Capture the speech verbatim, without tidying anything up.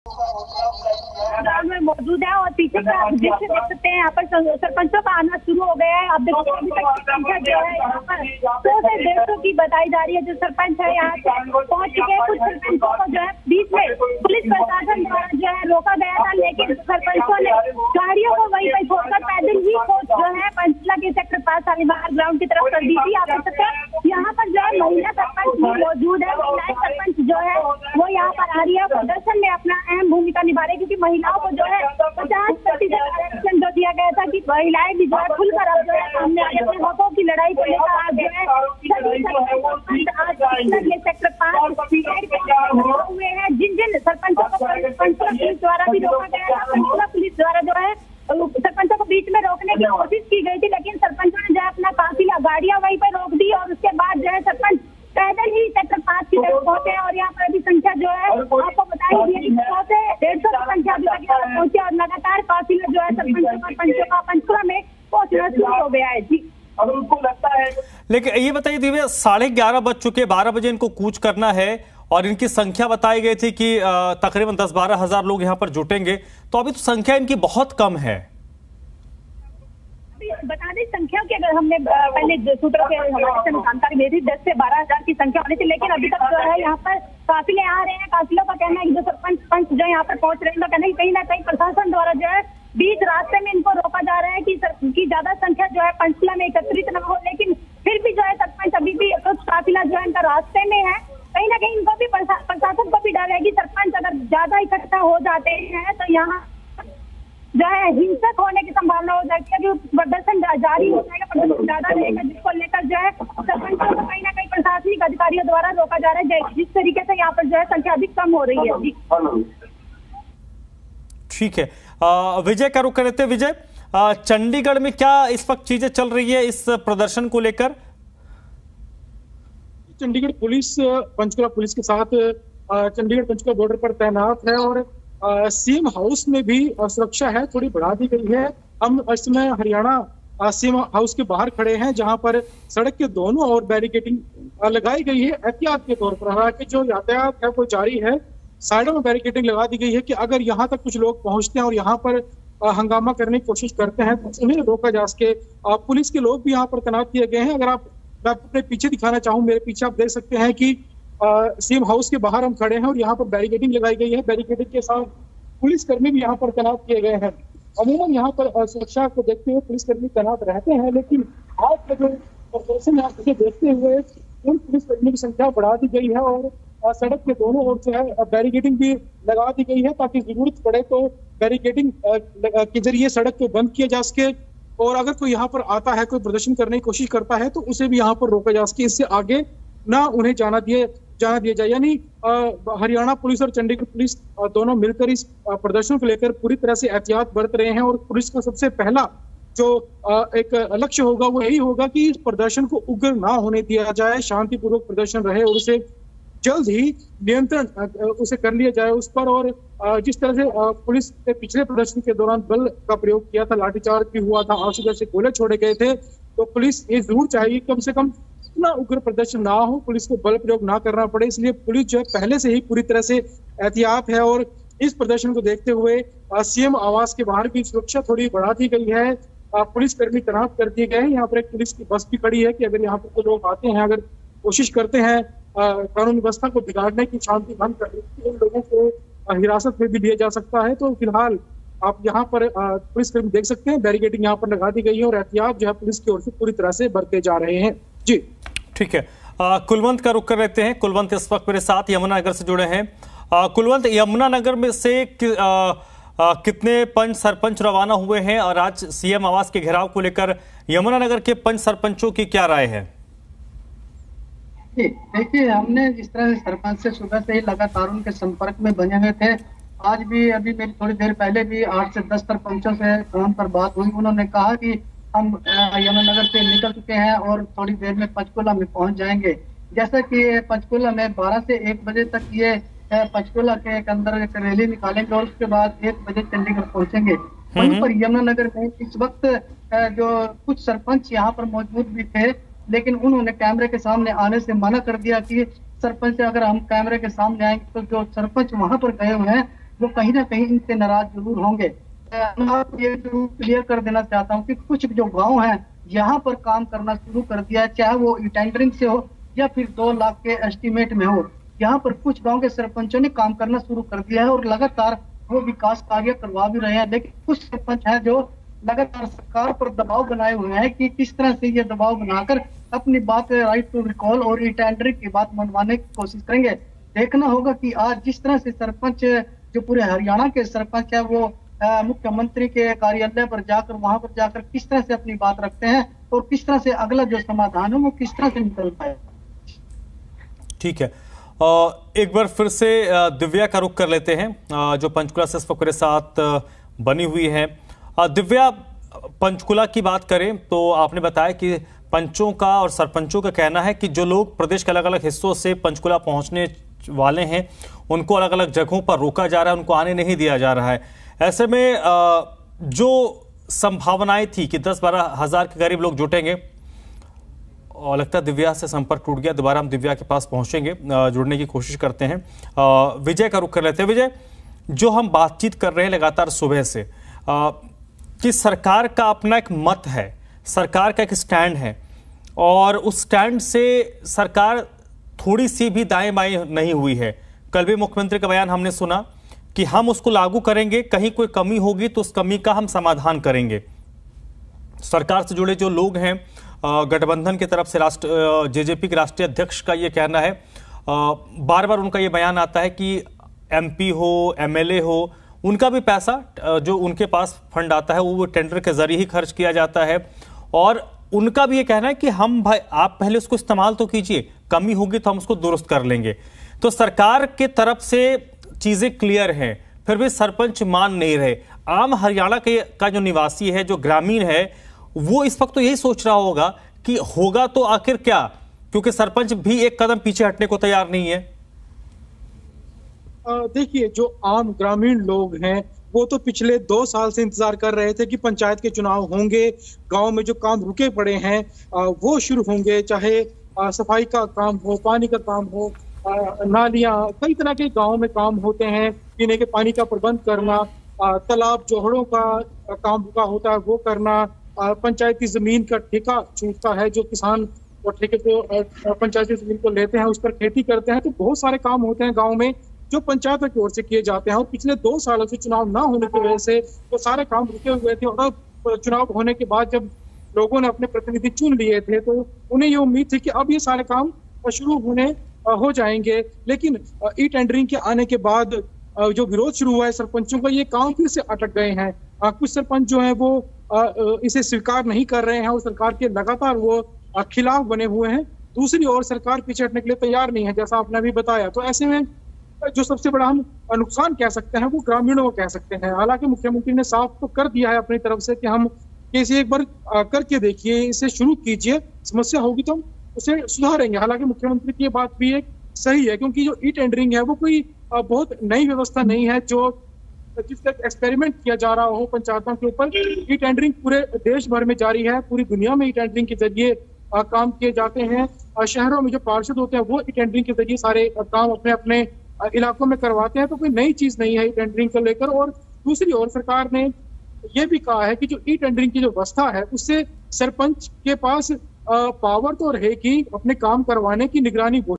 Ground में मौजूद है और पीछे का आप दृश्य देख सकते हैं। यहाँ पर सरपंचों का आना शुरू हो गया है। आप देखो अभी तक की संख्या जो है यहाँ पर सौ से डेढ़ सौ की बताई जा रही है। जो सरपंच है यहाँ से पहुंच चुके हैं। कुछ सरपंचों को जो है बीच में पुलिस प्रशासन द्वारा जो है रोका गया था, लेकिन सरपंचों ने गाड़ियों को वहीं पर छोड़कर पैदल ही जो है पंचकुला के सेक्टर पांच शालीमार ग्राउंड की तरफ कर दी थी। आप देख सकते हैं यहाँ पर जो है महिला सरपंच भी मौजूद है। महिलाएं सरपंच जो है वो यहाँ पर आ रही है, प्रदर्शन में अपना अहम भूमिका निभा रही है, क्योंकि महिलाओं को जो है पचास प्रतिशत आरक्षण जो दिया गया था कि महिलाएं भी जो है खुलकर अब जो है सामने आगे अपने हकों की लड़ाई को लेकर आज जो है ये सेक्टर पांच हुए हैं। जिन जिन सरपंचों को पंचकुला पुलिस द्वारा भी रोका गया था, पंचकुला पुलिस द्वारा जो है सरपंचों को बीच में रोकने की कोशिश की गई थी, लेकिन सरपंचों ने जो है अपना काफिला गाड़ियां वहीं पर रोक दी और उसके बाद जो है सरपंच पैदल ही सेक्टर पांच की तरफ पहुंचे। और यहाँ पर अभी संख्या जो है आपको बताई सौ से डेढ़ सौ की संख्या अभी तक यहाँ पहुंचे और लगातार काफिला जो है सरपंचों का पंचों का पंचकुला में पहुंचना शुरू हो गया है। जी अगर उनको लगता है, लेकिन ये बताइए दिव्या, साढ़े ग्यारह बज चुके, बारह बजे इनको कूच करना है और इनकी संख्या बताई गई थी कि तकरीबन दस बारह हजार लोग यहाँ पर जुटेंगे, तो अभी तो संख्या इनकी बहुत कम है। बता दें संख्या की, अगर हमने पहले सूत्रों के हमारे से जानकारी दी थी दस से बारह हजार की संख्या होनी थी, लेकिन अभी तक जो है यहाँ पर काफिले आ रहे हैं। काफिलों का कहना है कि जो सरपंच पंच जो यहाँ पर पहुंच रहे हैं, कहना है कहीं ना कहीं प्रशासन द्वारा जो है बीच रास्ते में इनको रोका जा रहा है कि की ज्यादा संख्या जो है पंचकुला में एकत्रित न हो, लेकिन फिर भी जो है सरपंच अभी भी कुछ काफिला जो है इनका रास्ते में है। कहीं ना कहीं इनको भी प्रशासन को भी डर है कि सरपंच अगर ज्यादा इकट्ठा हो जाते हैं तो यहाँ जो है हिंसक होने की संभावना हो जाती है, जो प्रदर्शन जारी हो जाएगा, प्रदर्शन ज्यादा रहेगा, जिसको लेकर जो है सरपंचों को कहीं ना कहीं प्रशासनिक अधिकारियों द्वारा रोका जा रहा है, जिस तरीके से यहाँ पर जो है संख्या अधिक कम हो रही है। ठीक है, विजय का रुख करते हैं। विजय, चंडीगढ़ में क्या इस वक्त चीजें चल रही है इस प्रदर्शन को लेकर? चंडीगढ़ पुलिस पंचकुला पुलिस के साथ चंडीगढ़ पंचकुला बॉर्डर पर तैनात है और सीएम हाउस में भी सुरक्षा है थोड़ी बढ़ा दी गई है। हम इस समय हरियाणा सीएम हाउस के बाहर खड़े हैं, जहां पर सड़क के दोनों ओर बैरिकेडिंग लगाई गई है एहतियात के तौर पर। हालांकि जो यातायात है वो जारी है, साइडों में बैरिकेडिंग लगा दी गई है कि अगर यहाँ तक कुछ लोग पहुंचते हैं और यहाँ पर हंगामा करने की कोशिश करते हैं तो उन्हें रोका जा सके। पुलिस के लोग भी यहाँ पर तैनात किए गए हैं। अगर आप मैं अपने पीछे दिखाना चाहूँ, मेरे पीछे आप देख सकते हैं कि सीएम हाउस के बाहर हम खड़े हैं और यहाँ पर बैरिकेडिंग लगाई गई है। बैरिकेडिंग के साथ पुलिसकर्मी भी यहाँ पर तैनात किए गए हैं। अमूमन यहाँ पर सुरक्षा को देखते हुए पुलिसकर्मी तैनात रहते हैं, लेकिन आज का जो प्रदर्शन है उसे देखते हुए उन पुलिसकर्मी की संख्या बढ़ा दी गई है और सड़क के दोनों ओर जो है बैरिकेडिंग भी लगा दी गई है, ताकि जरूरत पड़े तो बैरिकेडिंग के जरिए सड़क को बंद किया जा सके और अगर कोई यहाँ पर आता है, कोई प्रदर्शन करने की कोशिश करता है तो उसे भी यहाँ पर रोका जा सके, इससे आगे ना उन्हें जाना दिए जाना दिया जाए। यानी हरियाणा पुलिस और चंडीगढ़ पुलिस दोनों मिलकर इस प्रदर्शन को लेकर पूरी तरह से एहतियात बरत रहे हैं और पुलिस का सबसे पहला जो एक लक्ष्य होगा वो यही होगा कि इस प्रदर्शन को उग्र ना होने दिया जाए, शांतिपूर्वक प्रदर्शन रहे और उसे जल्द ही नियंत्रण उसे कर लिया जाए उस पर। और जिस तरह से पुलिस ने पिछले प्रदर्शन के दौरान बल का प्रयोग किया था, लाठीचार्ज भी हुआ था, आंसू से गोले छोड़े गए थे, तो पुलिस ये जरूर चाहिए कम से कम इतना उग्र प्रदर्शन ना हो, पुलिस को बल प्रयोग ना करना पड़े। इसलिए पुलिस जो है पहले से ही पूरी तरह से एहतियात है और इस प्रदर्शन को देखते हुए सीएम आवास के बाहर भी सुरक्षा थोड़ी बढ़ा दी गई है। पुलिस कर्मी तैनात कर दिए गए हैं। यहाँ पर एक पुलिस की बस भी खड़ी है कि अगर यहाँ पर कोई लोग आते हैं, अगर कोशिश करते हैं कानून व्यवस्था को बिगाड़ने की, शांति भंग करने की, उन लोगों को हिरासत में भी लिया जा सकता है। तो फिलहाल आप यहाँ पर पुलिस कर्मी देख सकते हैं, बैरिकेडिंग यहाँ पर लगा दी गई है और एहतियात जो है पुलिस की ओर से पूरी तरह से बरते जा रहे हैं। जी ठीक है, आ, कुलवंत का रुख कर लेते हैं। कुलवंत इस वक्त मेरे साथ यमुनानगर से जुड़े हैं। आ, कुलवंत, यमुनानगर में से कि, आ, आ, कितने पंच सरपंच रवाना हुए हैं और आज सीएम आवास के घेराव को लेकर यमुनानगर के पंच सरपंचों की क्या राय है? देखिए, हमने जिस तरह से सरपंच से सुबह से ही लगातार उनके संपर्क में बने हुए थे, आज भी अभी मेरी थोड़ी देर पहले भी आठ से दस सरपंचों से फोन पर बात हुई। उन्होंने कहा कि हम यमुनानगर से निकल चुके हैं और थोड़ी देर में पंचकुला में पहुंच जाएंगे। जैसा कि पंचकुला में बारह से एक बजे तक ये पंचकुला के एक अंदर एक रैली निकालेंगे और उसके बाद एक बजे चंडीगढ़ पहुंचेंगे। वहीं पर यमुनानगर में इस वक्त जो कुछ सरपंच यहाँ पर मौजूद भी थे, लेकिन उन्होंने कैमरे के सामने आने से मना कर दिया कि सरपंच अगर हम कैमरे के सामने आएंगे तो जो सरपंच वहां पर गए हुए हैं वो कहीं ना कहीं इनसे नाराज जरूर होंगे। मैं आपको ये जरूर क्लियर कर देना चाहता हूँ कि कुछ जो गाँव हैं यहाँ पर काम करना शुरू कर दिया है, चाहे वो टेंडरिंग से हो या फिर दो लाख के एस्टीमेट में हो। यहाँ पर कुछ गांव के सरपंचों ने काम करना शुरू कर दिया है और लगातार वो विकास कार्य करवा भी रहे हैं। लेकिन कुछ सरपंच हैं जो लगातार सरकार पर दबाव बनाए हुए हैं कि किस तरह से ये दबाव बनाकर अपनी बात राइट टू रिकॉल और ई टेंडरिंग की बात मनवाने की कोशिश करेंगे। देखना होगा कि आज जिस तरह से सरपंच जो पूरे हरियाणा के सरपंच है वो मुख्यमंत्री के कार्यालय पर जाकर वहां पर जाकर किस तरह से अपनी बात रखते हैं और किस तरह से अगला जो समाधान है वो किस तरह से निकल पाए। ठीक है, एक बार फिर से दिव्या का रुख कर लेते हैं जो पंचकुला से इस वक्त मेरे साथ बनी हुई है। दिव्या, पंचकुला की बात करें तो आपने बताया कि पंचों का और सरपंचों का कहना है कि जो लोग प्रदेश के अलग अलग हिस्सों से पंचकुला पहुंचने वाले हैं उनको अलग अलग जगहों पर रोका जा रहा है, उनको आने नहीं दिया जा रहा है। ऐसे में जो संभावनाएं थी कि दस बारह हजार के करीब लोग जुटेंगे, और लगता है दिव्या से संपर्क टूट गया। दोबारा हम दिव्या के पास पहुंचेंगे, जुड़ने की कोशिश करते हैं। विजय का रुख कर लेते हैं। विजय, जो हम बातचीत कर रहे हैं लगातार सुबह से कि सरकार का अपना एक मत है, सरकार का एक स्टैंड है, और उस स्टैंड से सरकार थोड़ी सी भी दाएं बाएं नहीं हुई है। कल भी मुख्यमंत्री का बयान हमने सुना कि हम उसको लागू करेंगे, कहीं कोई कमी होगी तो उस कमी का हम समाधान करेंगे। सरकार से जुड़े जो लोग हैं, गठबंधन की तरफ से राष्ट्र जेजेपी के राष्ट्रीय अध्यक्ष का ये कहना है, बार बार उनका ये बयान आता है कि एमपी हो, एमएलए हो, उनका भी पैसा जो उनके पास फंड आता है वो टेंडर के जरिए ही खर्च किया जाता है, और उनका भी ये कहना है कि हम भाई आप पहले उसको इस्तेमाल तो कीजिए, कमी होगी तो हम उसको दुरुस्त कर लेंगे। तो सरकार के तरफ से चीजें क्लियर हैं, फिर भी सरपंच मान नहीं रहे। आम हरियाणा के का जो निवासी है, जो ग्रामीण है, वो इस वक्त तो यही सोच रहा होगा कि होगा तो आखिर क्या, क्योंकि सरपंच भी एक कदम पीछे हटने को तैयार नहीं है। देखिए, जो आम ग्रामीण लोग हैं वो तो पिछले दो साल से इंतजार कर रहे थे कि पंचायत के चुनाव होंगे, गांव में जो काम रुके पड़े हैं वो शुरू होंगे, चाहे सफाई का काम हो, पानी का काम हो, नालियां, कई तरह के गांव में काम होते हैं, पीने के पानी का प्रबंध करना, तालाब जोहड़ों का काम रुका होता है वो करना, पंचायती जमीन का ठेका छूटता है, जो किसान और ठेके को पंचायती जमीन को लेते हैं उस पर खेती करते हैं। तो बहुत सारे काम होते हैं गाँव में जो पंचायत की ओर से किए जाते हैं, और पिछले दो सालों से चुनाव ना होने की वजह से वो सारे काम रुके हुए थे। और अब चुनाव होने के बाद जब लोगों ने अपने प्रतिनिधि चुन लिए थे तो उन्हें ये उम्मीद थी कि अब ये सारे काम शुरू होने हो जाएंगे। लेकिन ई टेंडरिंग के आने के बाद जो विरोध शुरू हुआ है सरपंचों का, ये काम फिर से अटक गए हैं। कुछ सरपंच जो है वो इसे स्वीकार नहीं कर रहे हैं और सरकार के लगातार वो खिलाफ बने हुए हैं। दूसरी ओर सरकार पीछे हटने के लिए तैयार नहीं है, जैसा आपने अभी बताया। तो ऐसे में जो सबसे बड़ा हम नुकसान कह सकते हैं वो ग्रामीणों को कह सकते हैं। हालांकि मुख्यमंत्री ने साफ तो कर दिया है अपनी तरफ से कि हम इसे एक बार करके देखिए, इसे शुरू कीजिए, समस्या होगी तो हम उसे सुधारेंगे। हालांकि मुख्यमंत्री की ये बात भी एक सही है, क्योंकि जो ई टेंडरिंग है वो कोई बहुत नई व्यवस्था नहीं है जो जिसका एक्सपेरिमेंट किया जा रहा हो पंचायतों के ऊपर। ई टेंडरिंग पूरे देश भर में जारी है, पूरी दुनिया में ई टेंडरिंग के जरिए काम किए जाते हैं। शहरों में जो पार्षद होते हैं वो ई टेंडरिंग के जरिए सारे काम अपने अपने इलाकों में करवाते हैं। तो कोई नई चीज नहीं है ई टेंडरिंग को लेकर। और दूसरी ओर सरकार ने यह भी कहा है कि जो ई टेंडरिंग की जो व्यवस्था है उससे सरपंच के पास पावर तो रहेगी अपने काम करवाने की, निगरानी